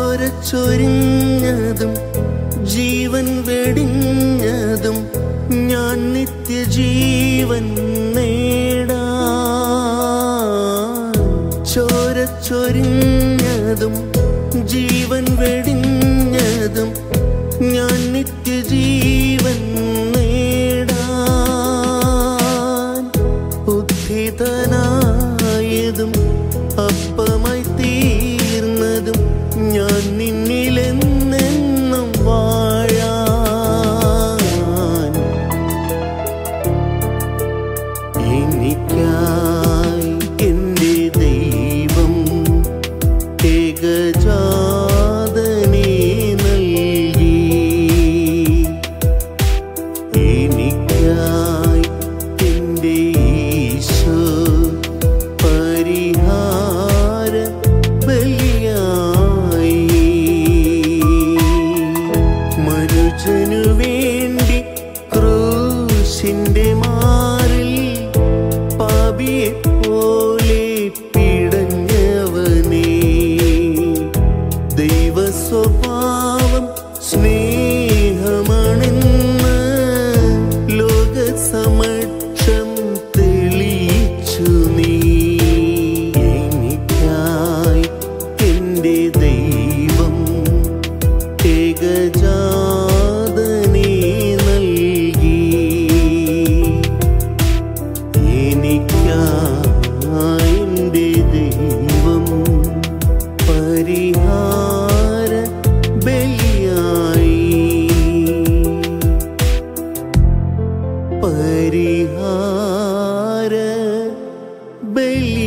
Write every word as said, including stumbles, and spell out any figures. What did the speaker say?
ചൊരിഞ്ഞതും ജീവൻ വെടിഞ്ഞതും ഞാൻ നിത്യജീവൻ നേടാൻ. ചോര ചൊരിഞ്ഞതും ജീവൻ വെടിഞ്ഞതും ഞാൻ നിത്യജീവൻ നേടാൻ. ഉദ്ധിതനായതും അപ്പമായി തീർന്നതും ഞാൻ നിന്നിലെന്നെന്നും വാഴാൻ. എനിക്കായി എൻ്റെ ദൈവം ഏകജാതനെ നൽകി. എനിക്കായി എൻ്റെ ഈശോ പരിഹാര ബലിയായി. മനുഷ്യനു വേണ്ടി ക്രൂശിന്റെ മാറിൽ പാപിയെ പോലെ പിടഞ്ഞവനേ, ദൈവ സ്വഭാവം സ്നേഹമാണെന്ന് ലോകസമക്ഷം തെളിയിച്ചു നീ. എനിക്കായി എൻ്റെ ദൈവം ഏകജാതനെ നൽകി. എനിക്കായി എൻ്റെ ദൈവം പരിഹാര ബലിയായി. പരിഹാര ബലി